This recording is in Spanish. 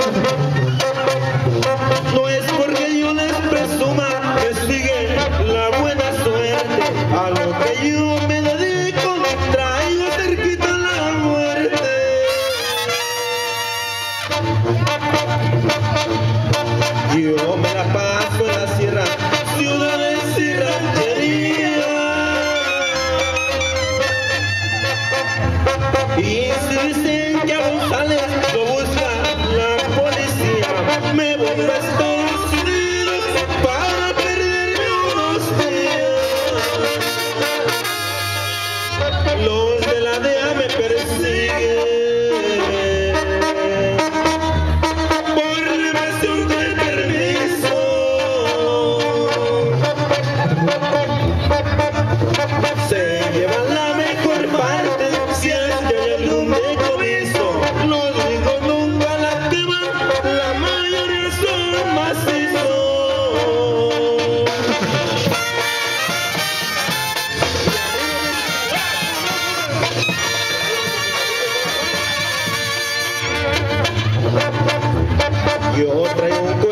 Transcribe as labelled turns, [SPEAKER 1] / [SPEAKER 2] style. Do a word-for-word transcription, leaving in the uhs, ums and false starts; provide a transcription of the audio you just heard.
[SPEAKER 1] No es porque yo les presuma, me sigue la buena suerte. A lo que yo me dedico, traigo cerquita la muerte. Yo me la paso en la sierra, ciudades y rancherías. Y si dicen que a González lo busca la policía, me voy a Estados Unidos para perderme unos días. Los de la D E A me persiguen por evasión de permiso. Se llevan la mejor parte si es que hay algún decomiso. Los gringos nunca la queman, la mayoría son macizos. Yo traigo un